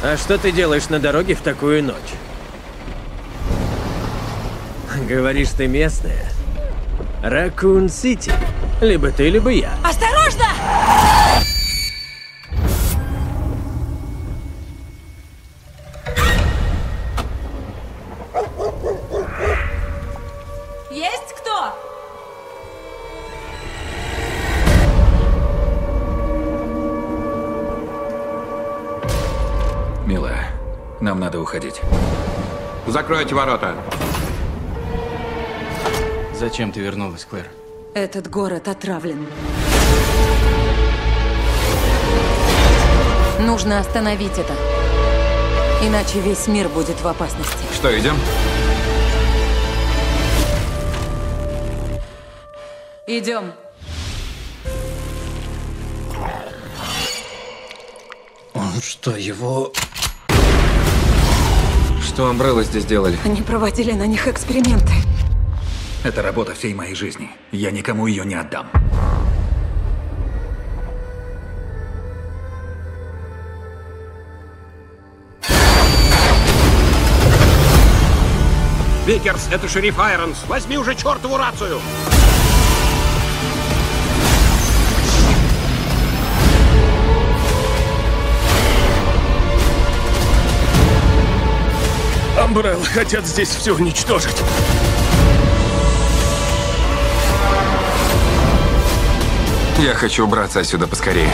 А что ты делаешь на дороге в такую ночь? Говоришь, ты местная? Ракун-Сити. Либо ты, либо я. Осторожно! Есть кто? Милая, нам надо уходить. Закройте ворота. Зачем ты вернулась, Клэр? Этот город отравлен. Нужно остановить это. Иначе весь мир будет в опасности. Что, идем? Идем. Он что, его... Что Амбрелла здесь делали? Они проводили на них эксперименты. Это работа всей моей жизни. Я никому ее не отдам. Викерс, это шериф Айронс. Возьми уже чертову рацию. Амбрелла хотят здесь все уничтожить. Я хочу убраться отсюда поскорее.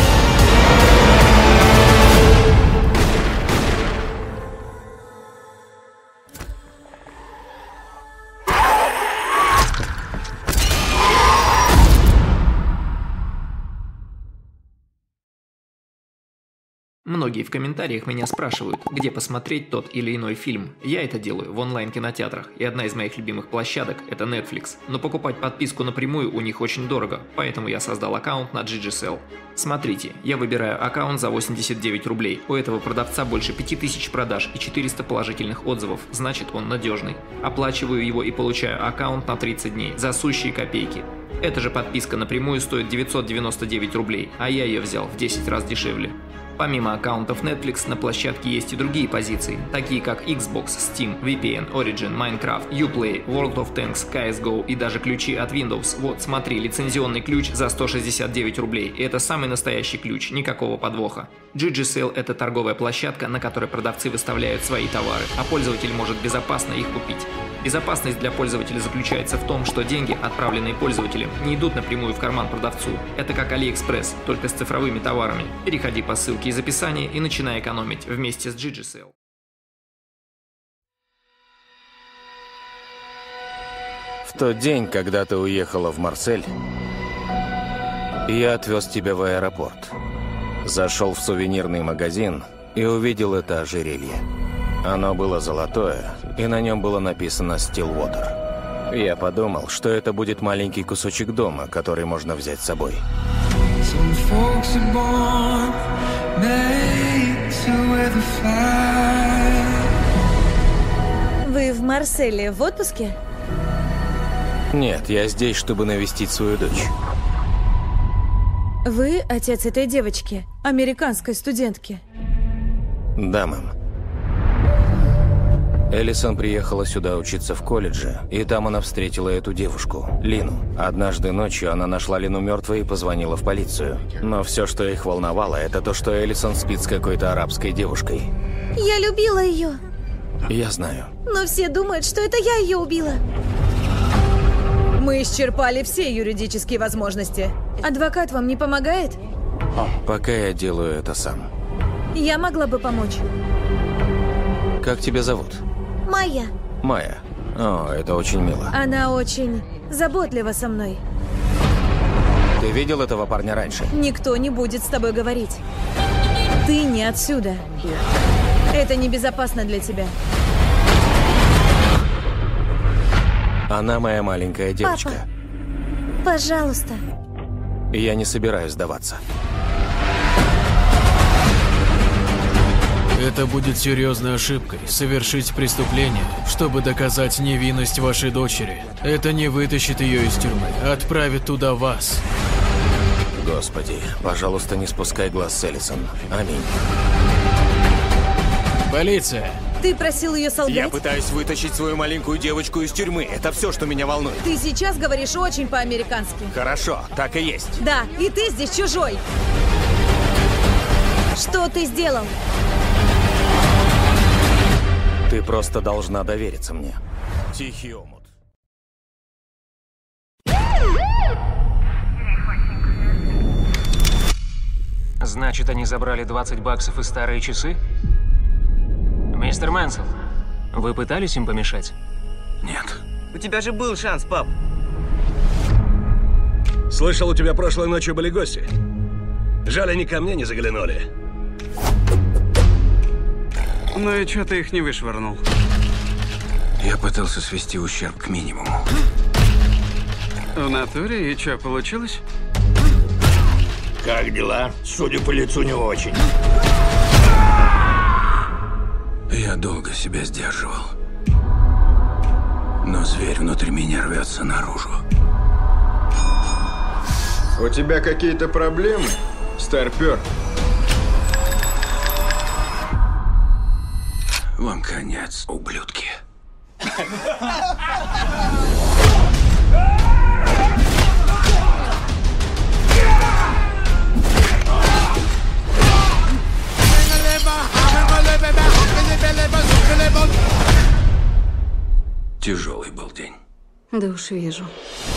Многие в комментариях меня спрашивают, где посмотреть тот или иной фильм. Я это делаю в онлайн-кинотеатрах, и одна из моих любимых площадок – это Netflix. Но покупать подписку напрямую у них очень дорого, поэтому я создал аккаунт на GGSell. Смотрите, я выбираю аккаунт за 89 рублей. У этого продавца больше 5000 продаж и 400 положительных отзывов, значит он надежный. Оплачиваю его и получаю аккаунт на 30 дней за сущие копейки. Эта же подписка напрямую стоит 999 рублей, а я ее взял в 10 раз дешевле. Помимо аккаунтов Netflix, на площадке есть и другие позиции, такие как Xbox, Steam, VPN, Origin, Minecraft, Uplay, World of Tanks, CSGO и даже ключи от Windows. Вот, смотри, лицензионный ключ за 169 рублей. И это самый настоящий ключ, никакого подвоха. GGSell – это торговая площадка, на которой продавцы выставляют свои товары, а пользователь может безопасно их купить. Безопасность для пользователя заключается в том, что деньги, отправленные пользователем, не идут напрямую в карман продавцу. Это как AliExpress, только с цифровыми товарами. Переходи по ссылке из описания и начинай экономить вместе с GGSell. В тот день, когда ты уехала в Марсель, я отвез тебя в аэропорт. Зашел в сувенирный магазин и увидел это ожерелье. Оно было золотое, и на нем было написано «Stillwater». Я подумал, что это будет маленький кусочек дома, который можно взять с собой. Вы в Марселе в отпуске? Нет, я здесь, чтобы навестить свою дочь. Вы отец этой девочки, американской студентки? Да, мэм. Элисон приехала сюда учиться в колледже, и там она встретила эту девушку, Лину. Однажды ночью она нашла Лину мертвой и позвонила в полицию. Но все, что их волновало, это то, что Элисон спит с какой-то арабской девушкой. Я любила ее. Я знаю. Но все думают, что это я ее убила. Мы исчерпали все юридические возможности. Адвокат вам не помогает? Пока я делаю это сам. Я могла бы помочь. Как тебя зовут? Майя. Майя. О, это очень мило. Она очень заботлива со мной. Ты видел этого парня раньше? Никто не будет с тобой говорить. Ты не отсюда. Это небезопасно для тебя. Она моя маленькая девочка. Папа, пожалуйста. Я не собираюсь сдаваться. Это будет серьезной ошибкой – совершить преступление, чтобы доказать невинность вашей дочери. Это не вытащит ее из тюрьмы, а отправит туда вас. Господи, пожалуйста, не спускай глаз с Элисон. Аминь. Полиция. Ты просил ее солгать? Я пытаюсь вытащить свою маленькую девочку из тюрьмы. Это все, что меня волнует. Ты сейчас говоришь очень по-американски. Хорошо, так и есть. Да, и ты здесь чужой. Что ты сделал? Ты просто должна довериться мне. Тихий омут. Значит, они забрали 20 баксов и старые часы? Мистер Мэнсел, вы пытались им помешать? Нет. У тебя же был шанс, пап. Слышал, у тебя прошлой ночью были гости. Жаль, они ко мне не заглянули. Ну и чё ты их не вышвырнул? Я пытался свести ущерб к минимуму. В натуре? И чё, получилось? Как дела? Судя по лицу, не очень. Я долго себя сдерживал. Но зверь внутри меня рвется наружу. У тебя какие-то проблемы, старпер? Вам конец, ублюдки. Тяжелый был день. Да уж вижу.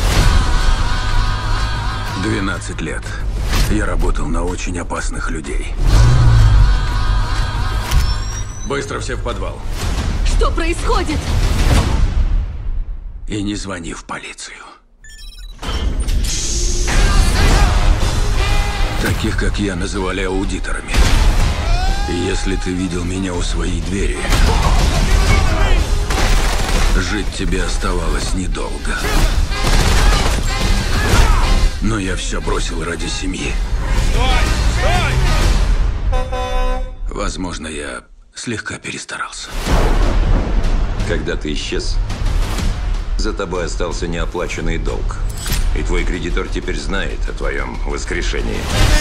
12 лет. Я работал на очень опасных людей. Быстро все в подвал. Что происходит? И не звони в полицию. Таких, как я, называли аудиторами. И если ты видел меня у своей двери, жить тебе оставалось недолго. Но я все бросил ради семьи. Возможно, я слегка перестарался. Когда ты исчез, за тобой остался неоплаченный долг. И твой кредитор теперь знает о твоем воскрешении.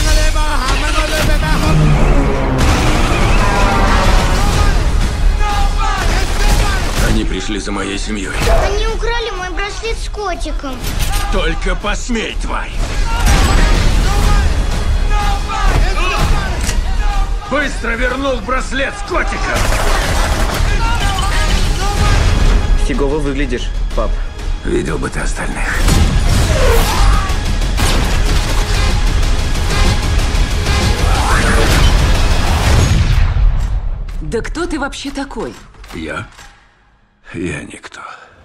Они пришли за моей семьей. Они украли мой браслет с котиком. Только посмей, тварь! Быстро вернул браслет с котиком! Фигово выглядишь, пап. Видел бы ты остальных. Да кто ты вообще такой? Я? Я никто.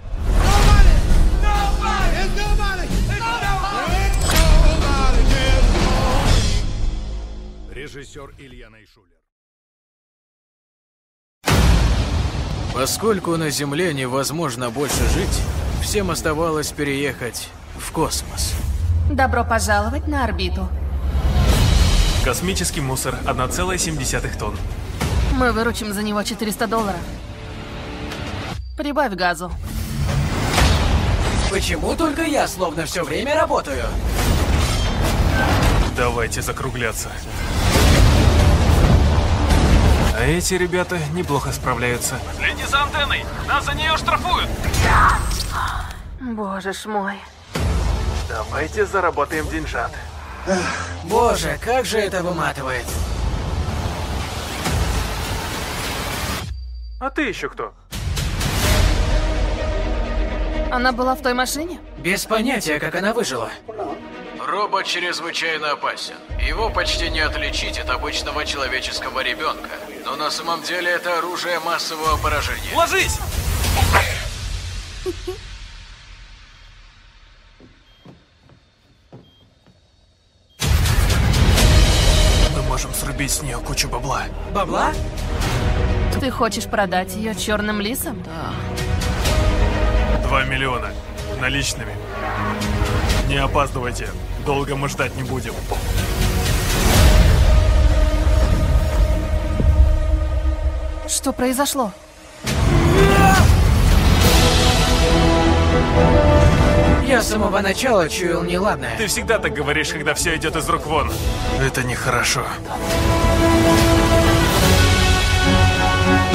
Режиссер Илья Найшулер. Поскольку на Земле невозможно больше жить, всем оставалось переехать в космос. Добро пожаловать на орбиту. Космический мусор 1,7 тонн. Мы выручим за него $400. Прибавь газу. Почему только я словно все время работаю? Давайте закругляться. А эти ребята неплохо справляются. Следи за антенной! Нас за нее штрафуют! Боже ж мой. Давайте заработаем деньжат. Боже, как же это выматывает. А ты еще кто? Она была в той машине? Без понятия, как она выжила. Робот чрезвычайно опасен. Его почти не отличить от обычного человеческого ребенка. Но на самом деле это оружие массового поражения. Ложись! Мы можем срубить с нее кучу бабла. Бабла? Ты хочешь продать ее черным лисам? Да. 2 миллиона. Наличными. Не опаздывайте. Долго мы ждать не будем. Что произошло? Я с самого начала чуял неладное. Ты всегда так говоришь, когда все идет из рук вон. Это нехорошо.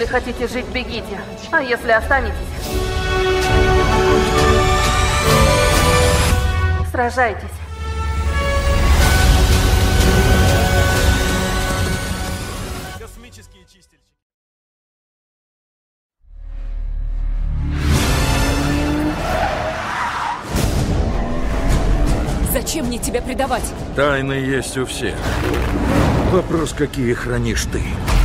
хотите жить, бегите. А если останетесь, сражайтесь. Зачем мне тебя предавать? Тайны есть у всех. Вопрос, какие хранишь ты.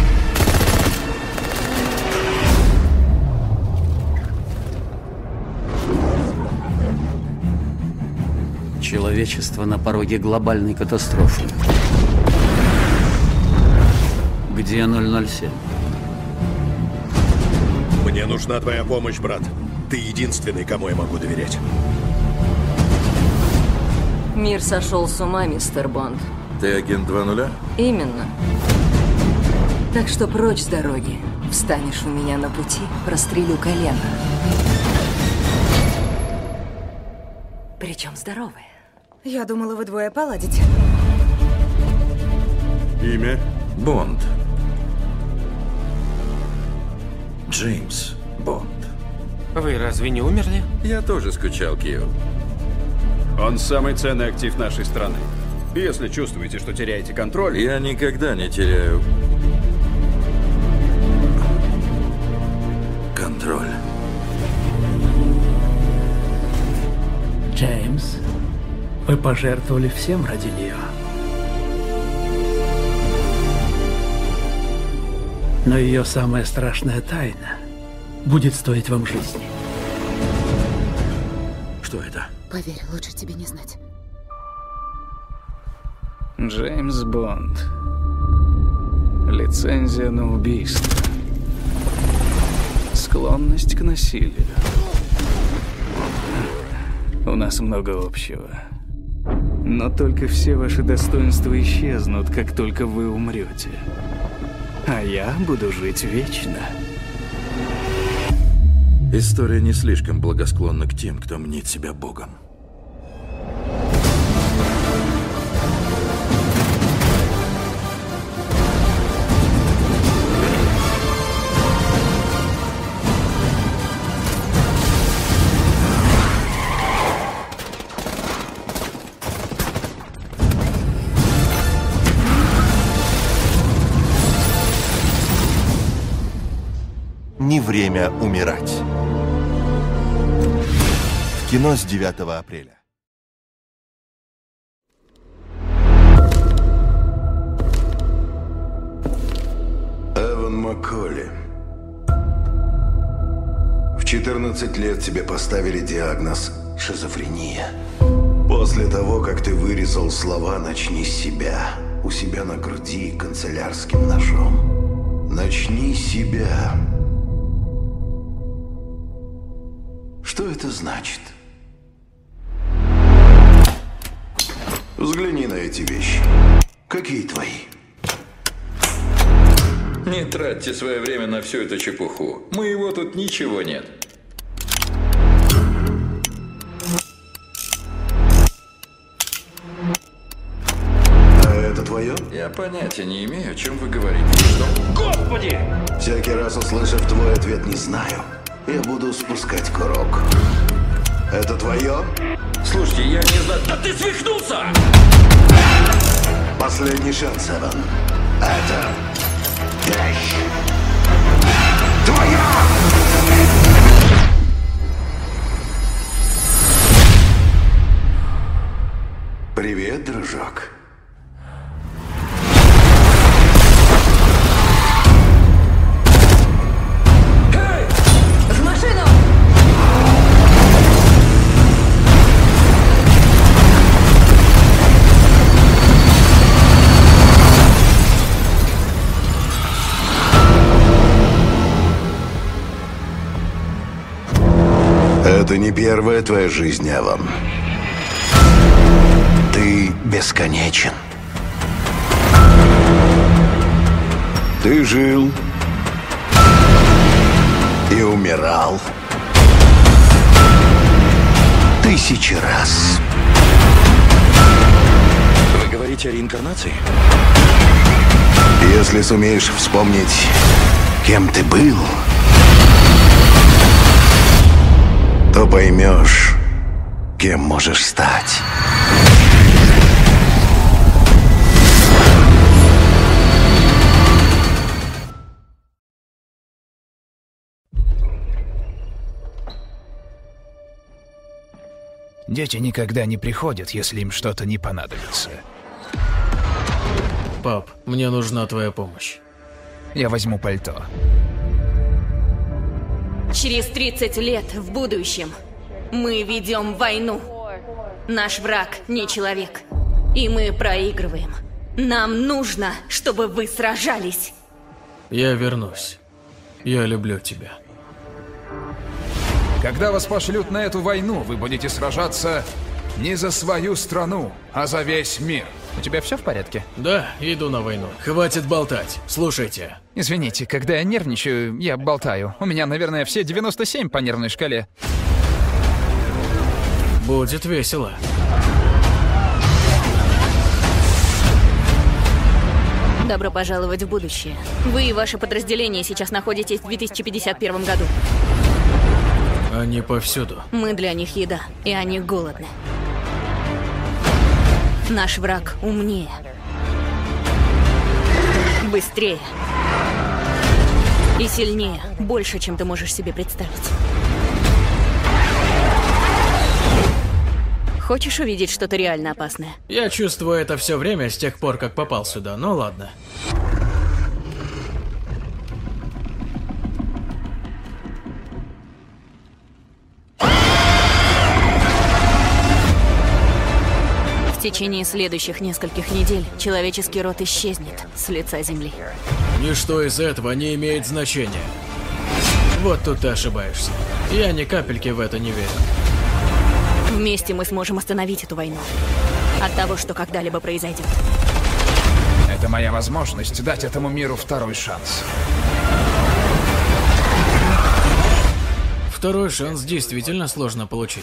Человечество на пороге глобальной катастрофы. Где 007? Мне нужна твоя помощь, брат. Ты единственный, кому я могу доверять. Мир сошел с ума, мистер Бонд. Ты агент 2.0? Именно. Так что прочь с дороги. Встанешь у меня на пути, прострелю колено. Причем здоровые. Я думала, вы двое поладите. Имя? Бонд. Джеймс Бонд. Вы разве не умерли? Я тоже скучал, Кио. Он самый ценный актив нашей страны. Если чувствуете, что теряете контроль... Я никогда не теряю... контроль. Джеймс, вы пожертвовали всем ради нее. Но ее самая страшная тайна будет стоить вам жизни. Что это? Поверь, лучше тебе не знать. Джеймс Бонд. Лицензия на убийство. Склонность к насилию. У нас много общего. Но только все ваши достоинства исчезнут, как только вы умрете. А я буду жить вечно. История не слишком благосклонна к тем, кто мнит себя богом. Не время умирать. В кино с 9 апреля. Эван Макколли. В 14 лет тебе поставили диагноз шизофрения. После того, как ты вырезал слова «начни с себя» у себя на груди канцелярским ножом. Начни себя. Что это значит? Взгляни на эти вещи. Какие твои? Не тратьте свое время на всю эту чепуху. Моего тут ничего нет. А это твое? Я понятия не имею, о чем вы говорите. Что? Господи! Всякий раз, услышав твой ответ «не знаю», я буду спускать курок. Это твое? Слушайте, я не знаю... Да ты свихнулся! Последний шанс, Эван. Это вещь твоя! Привет, дружок. Это не первая твоя жизнь, Эван. Ты бесконечен. Ты жил и умирал 1000 раз. Вы говорите о реинкарнации? Если сумеешь вспомнить кем ты был, то поймешь, кем можешь стать. Дети никогда не приходят, если им что-то не понадобится. Пап, мне нужна твоя помощь. Я возьму пальто. Через 30 лет в будущем мы ведем войну. Наш враг не человек. И мы проигрываем. Нам нужно, чтобы вы сражались. Я вернусь. Я люблю тебя. Когда вас пошлют на эту войну, вы будете сражаться не за свою страну, а за весь мир. У тебя все в порядке? Да, иду на войну. Хватит болтать. Слушайте. Извините, когда я нервничаю, я болтаю. У меня, наверное, все 97 по нервной шкале. Будет весело. Добро пожаловать в будущее. Вы и ваше подразделение сейчас находитесь в 2051 году. Они повсюду. Мы для них еда, и они голодны. Наш враг умнее. Быстрее. И сильнее. Больше, чем ты можешь себе представить. Хочешь увидеть что-то реально опасное? Я чувствую это все время с тех пор, как попал сюда. Ну ладно. В течение следующих нескольких недель человеческий род исчезнет с лица Земли. Ничто из этого не имеет значения. Вот тут ты ошибаешься. Я ни капельки в это не верю. Вместе мы сможем остановить эту войну. От того, что когда-либо произойдет. Это моя возможность дать этому миру второй шанс. Второй шанс действительно сложно получить.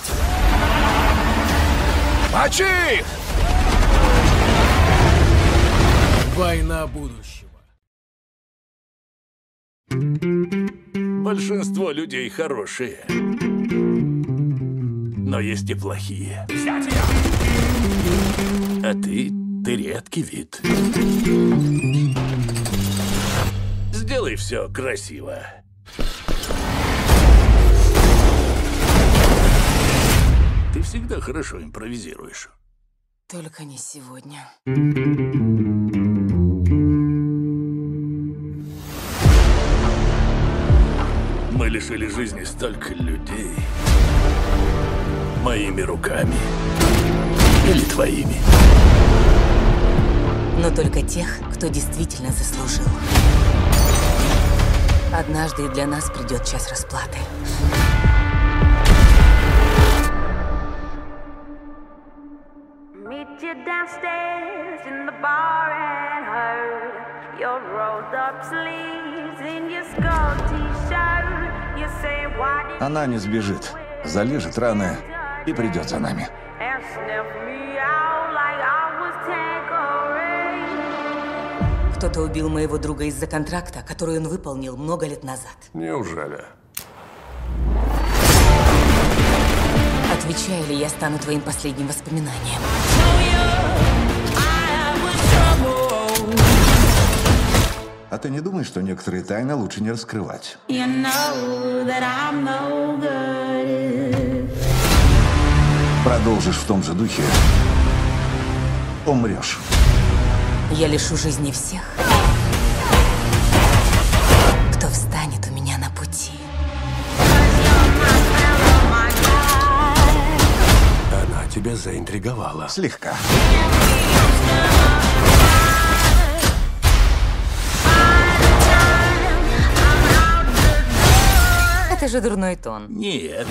Мочи их! Война будущего. Большинство людей хорошие. Но есть и плохие. А ты редкий вид. Сделай все красиво. Ты всегда хорошо импровизируешь. Только не сегодня. Мы лишили жизни столько людей. Моими руками. Или твоими. Но только тех, кто действительно заслужил. Однажды и для нас придет час расплаты. Она не сбежит, залежет раны и придет за нами. Кто-то убил моего друга из-за контракта, который он выполнил много лет назад. Неужели? Отвечаю ли я стану твоим последним воспоминанием? А ты не думаешь, что некоторые тайны лучше не раскрывать? Продолжишь в том же духе, умрешь. Я лишу жизни всех, кто встанет у меня на пути. Она тебя заинтриговала. Слегка. Это же дурной тон. Нет.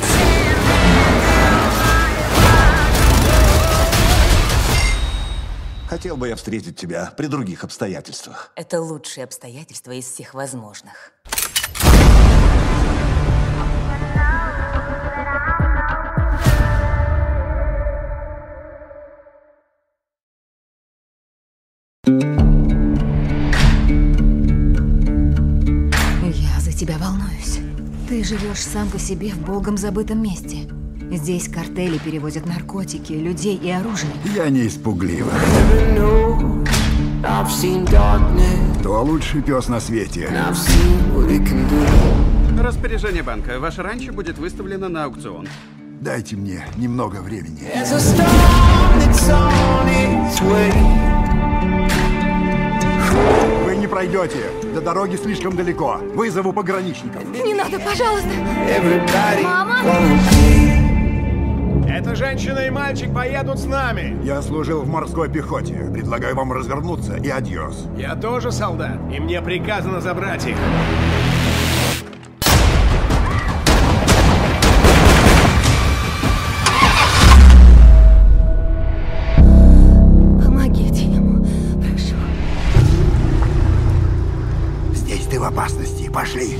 Хотел бы я встретить тебя при других обстоятельствах. Это лучшие обстоятельства из всех возможных. Я Ты живешь сам по себе в богом забытом месте. Здесь картели перевозят наркотики, людей и оружие. Я не испугливый. Кто лучший пес на свете? Распоряжение банка. Ваше ранчо будет выставлено на аукцион. Дайте мне немного времени. Вы не пройдете. До дороги слишком далеко. Вызову пограничников. Не надо, пожалуйста. Мама! Эта женщина и мальчик поедут с нами. Я служил в морской пехоте. Предлагаю вам развернуться и адьос. Я тоже солдат, и мне приказано забрать их. Помогите ему, прошу. Здесь ты в опасности. Пошли.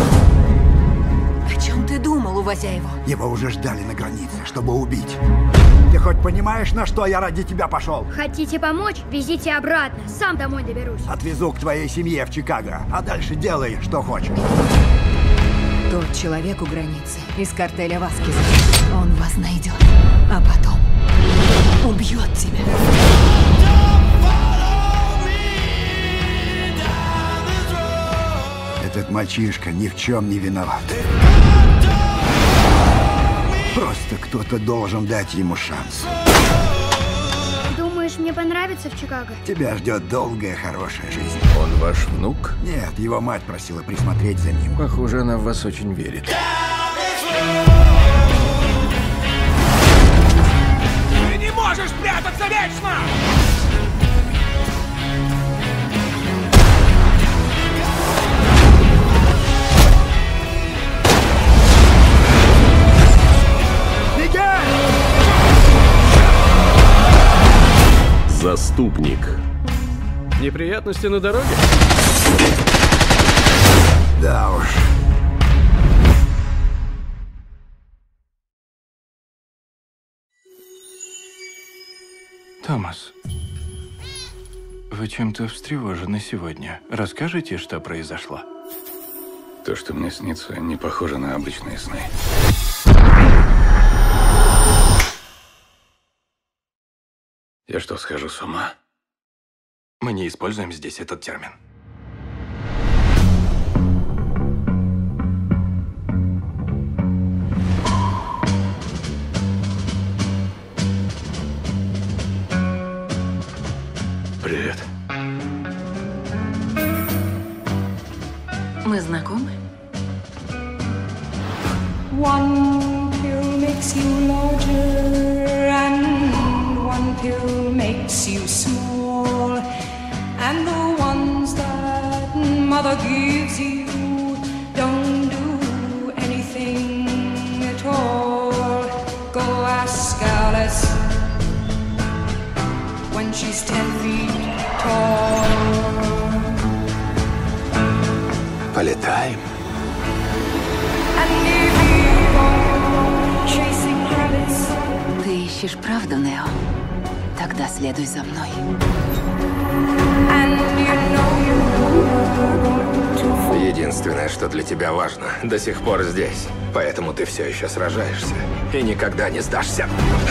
О чем ты думал, увозя его? Его уже ждали на границе, чтобы убить. Ты хоть понимаешь, на что я ради тебя пошел? Хотите помочь? Везите обратно. Сам домой доберусь. Отвезу к твоей семье в Чикаго, а дальше делай, что хочешь. Тот человек у границы из картеля Васкеза. Он вас найдет, а потом убьет тебя. Этот мальчишка ни в чем не виноват. Просто кто-то должен дать ему шанс. Думаешь, мне понравится в Чикаго? Тебя ждет долгая, хорошая жизнь. Он ваш внук? Нет, его мать просила присмотреть за ним. Похоже, она в вас очень верит. Ты не можешь прятаться вечно! Заступник. Неприятности на дороге? Да уж. Томас, вы чем-то встревожены сегодня. Расскажите, что произошло? То, что мне снится, не похоже на обычные сны. Я что, схожу с ума? Мы не используем здесь этот термин. Привет. Мы знакомы? One pill makes you larger and one pill makes you small, and the ones that mother gives you don't do anything at all. Go ask Alice when she's 10 feet tall. Полетаем. Ты ищешь правду, Нео? Тогда следуй за мной. Единственное, что для тебя важно, до сих пор здесь. Поэтому ты все еще сражаешься и никогда не сдашься.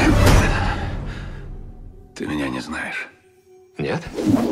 Ты меня не знаешь. Нет?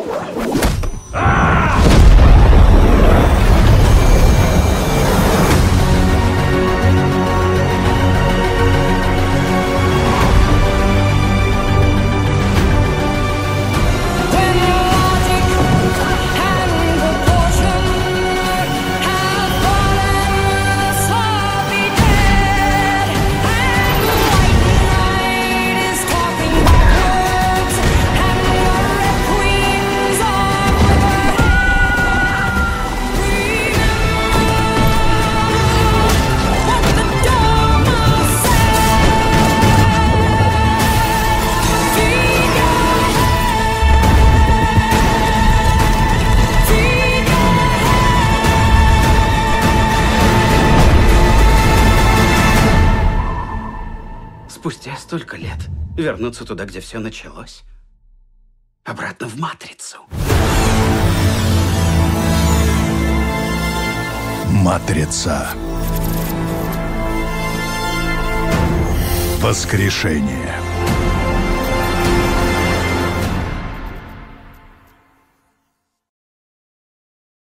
Спустя столько лет вернуться туда, где все началось. Обратно в Матрицу. Матрица. Воскрешение.